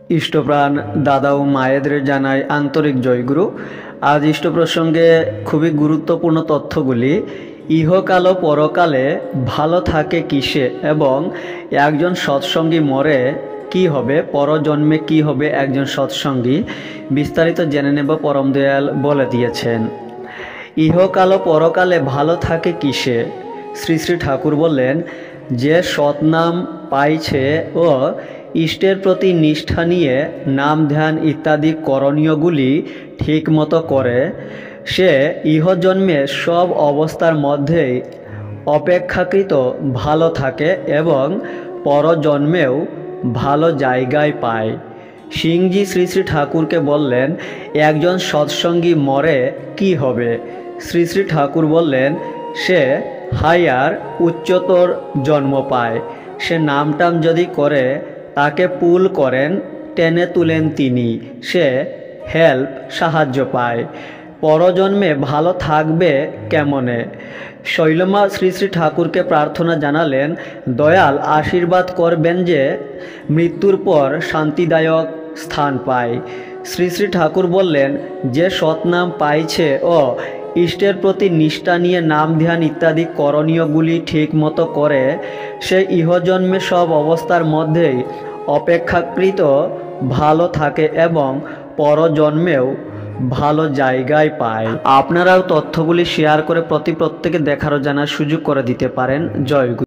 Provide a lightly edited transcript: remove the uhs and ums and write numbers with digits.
ইষ্টপ্রাণ দাদা ও মায়েদের জানাই আন্তরিক জয়গুরু। আজ ইষ্ট প্রসঙ্গে খুবই গুরুত্বপূর্ণ তথ্যগুলি। ইহকাল ও পরকালে ভালো থাকে কিসে এবং একজন সৎসঙ্গী মরে কি হবে, পরজন্মে কি হবে একজন সৎসঙ্গী, বিস্তারিত জেনে নেব। পরম দয়াল বলে দিয়েছেন, ইহকাল ও পরকালে ভালো থাকে কিসে। শ্রী শ্রী ঠাকুর বললেন, যে সৎনাম পাইছে ও ইষ্টের প্রতি নিষ্ঠা নিয়ে নাম ধ্যান ইত্যাদি করণীয়গুলি ঠিকমতো করে, সে ইহজন্মে সব অবস্থার মধ্যেই অপেক্ষাকৃত ভালো থাকে এবং পরজন্মেও ভালো জায়গায় পায়। সিংজি শ্রী শ্রী ঠাকুরকে বললেন, একজন সৎসঙ্গী মরে কি হবে। শ্রী শ্রী ঠাকুর বললেন, সে হায়ার উচ্চতর জন্ম পায়। সে নামটাম যদি করে, তাকে পুল করেন, টেনে তুলেন তিনি, সে হেল্প সাহায্য পায়। পরজন্মে ভালো থাকবে কেমনে। শৈলমা শ্রী শ্রী ঠাকুরকে প্রার্থনা জানালেন, দয়াল আশীর্বাদ করবেন যে মৃত্যুর পর শান্তিদায়ক স্থান পায়। শ্রী শ্রী ঠাকুর বললেন, যে সৎনাম পাইছে ও ইষ্টের প্রতি নিষ্ঠা নিয়ে নাম ধ্যান ইত্যাদি করণীয়গুলি ঠিক মতো করে, সে ইহজন্মে সব অবস্থার মধ্যেই অপেক্ষাকৃত ভালো থাকে এবং পরজন্মেও ভালো জায়গায় পায়। আপনারাও তথ্যগুলি শেয়ার করে প্রত্যেকে দেখারও জানার সুযোগ করে দিতে পারেন। জয় গুরু।